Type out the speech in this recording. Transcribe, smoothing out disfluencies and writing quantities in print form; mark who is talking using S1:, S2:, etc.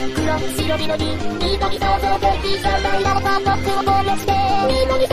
S1: 黒白緑緑想像的壮大なパンノックを攻略して緑